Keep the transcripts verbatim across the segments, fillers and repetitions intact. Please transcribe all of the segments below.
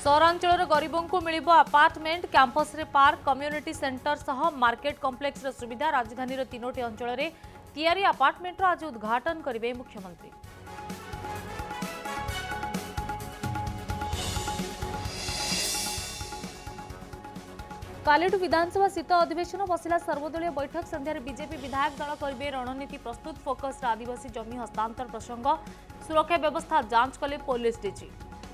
सहरांचल गरीबों को मिलिबो अपार्टमेंट कैंपस रे पार्क कम्युनिटी सेंटर सह मार्केट कॉम्प्लेक्स रे सुविधा राजधानी तीनोटी अंचल रे तैयारी अपार्टमेंट आज उद्घाटन करेंगे मुख्यमंत्री। कालीठू विधानसभा शीत अधिवेशन बसिला सर्वदलीय बैठक संध्यार बीजेपी विधायक दल करेंगे रणनीति प्रस्तुत फोकस आदिवासी जमी हस्तांतर प्रसंग सुरक्षा व्यवस्था जांच कले पुलिस डीजी।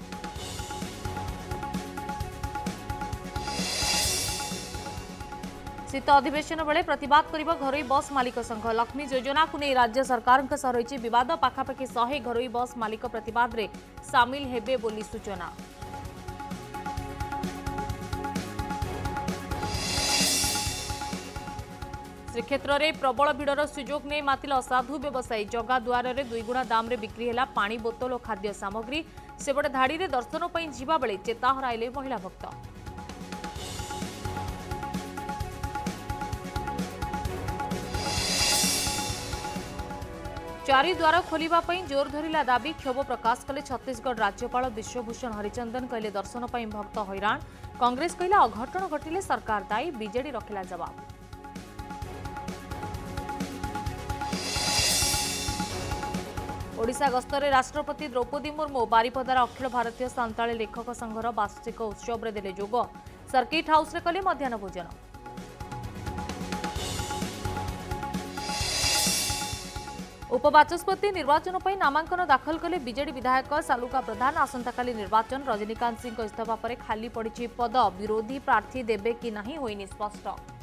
शीत अधिवेशन बेले प्रतिवाद करिबो घरोई बस मालिक संघ लक्ष्मी योजना को नहीं राज्य सरकार सह रही विवाद पाखापाखि शहे घरोई बस मालिक प्रतिवाद रे सामिल हेबे बोली सूचना। श्रीक्षेत्र में प्रबल भिड़र सुजोग नहीं मातिल असाधु व्यवसायी जगा द्वार में दुईगुणा दाम रे बिक्री है पानी बोतल और खाद्य सामग्री सेपटे धाड़ी में दर्शन पर जीवा बेले चेता हराइले महिला भक्त। चारि द्वार खोलिबा जोर धरिला दाबी क्षोभ प्रकाश कले छत्तीसगढ़ राज्यपाल विश्वभूषण हरिचंदन कहले दर्शन पर भक्त हैरान कांग्रेस कहला अघटन घटिले सरकार दायी बीजेडी रखिला जवाब। ओडिशा गस्तरे राष्ट्रपति द्रौपदी मुर्मू बारिपदार अखिल भारतीय सांताली लेखक संघर वार्षिक उत्सव में देले जोग सर्किट हाउस रे कले मध्याह्न भोजन। उपबाचस्पति निर्वाचन पर नामांकन दाखल कले बीजेडी विधायक सालुका प्रधान आसंताकाली निर्वाचन रजनीकांत सिंह इस्तीफा पर खाली पड़ी पद विरोधी प्रार्थी देबे कि नहीं होइनि स्पष्ट।